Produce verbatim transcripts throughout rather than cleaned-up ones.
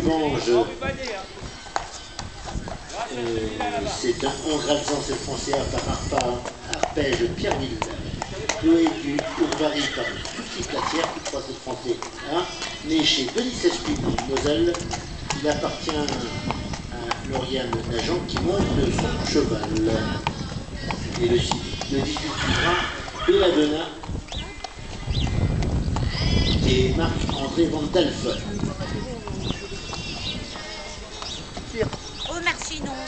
Lubange, euh, c'est un onze Alsace français par Arpège, Pierreville, Chloé du Courvary par Tutsi Classière, tout trois c'est français, hein, né chez Denis Sespin en Moselle. Il appartient à Lauriane Nagent qui monte son cheval. Et le, le dix-huit suivra Belladonna et Marc-André Van Delft. Oh merci non.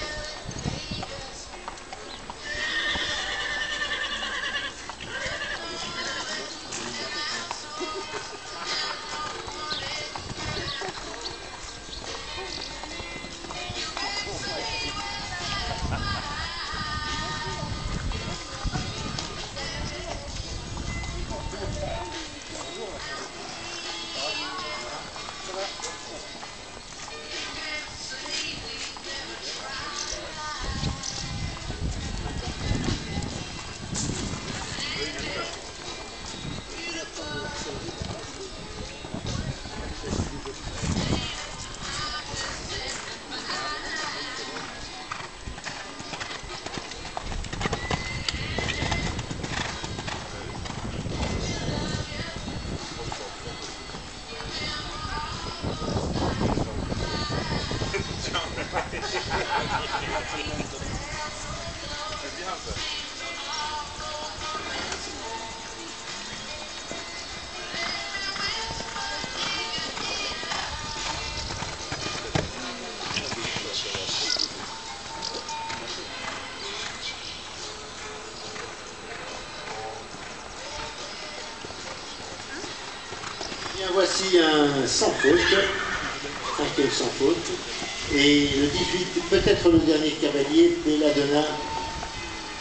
Bien, voici un sans faute, cinquième sans faute, et le dix-huit, peut-être le dernier cavalier, Belladonna,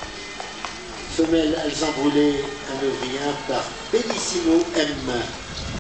femelle Alzan Brûlé, un ouvrier par Bellissimo M.